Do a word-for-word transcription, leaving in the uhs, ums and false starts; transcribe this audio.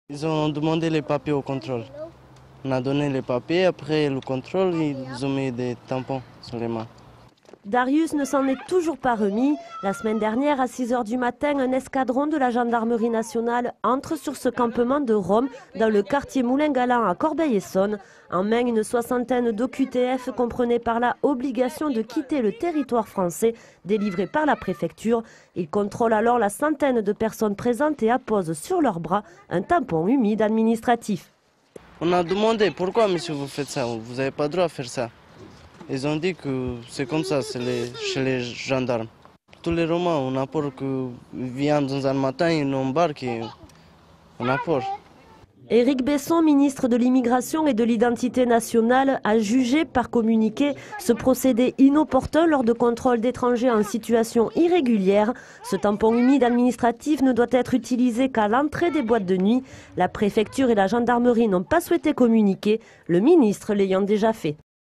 Ils ont demandé les papiers au contrôle. On a donné les papiers, après le contrôle, ils ont mis des tampons sur les mains. Darius ne s'en est toujours pas remis. La semaine dernière, à six heures du matin, un escadron de la gendarmerie nationale entre sur ce campement de Rome, dans le quartier Moulin-Galant à Corbeil-Essonnes. En main, une soixantaine d'O Q T F comprenait par là obligation de quitter le territoire français, délivré par la préfecture. Ils contrôlent alors la centaine de personnes présentes et apposent sur leurs bras un tampon humide administratif. On a demandé pourquoi, monsieur, vous faites ça, vous n'avez pas le droit de faire ça. Ils ont dit que c'est comme ça les, chez les gendarmes. Tous les Romains, on a peur qu'ils viennent dans un matin, ils nous embarquent et on a peur. Éric Besson, ministre de l'Immigration et de l'Identité nationale, a jugé par communiqué ce procédé inopportun lors de contrôles d'étrangers en situation irrégulière. Ce tampon humide administratif ne doit être utilisé qu'à l'entrée des boîtes de nuit. La préfecture et la gendarmerie n'ont pas souhaité communiquer, le ministre l'ayant déjà fait.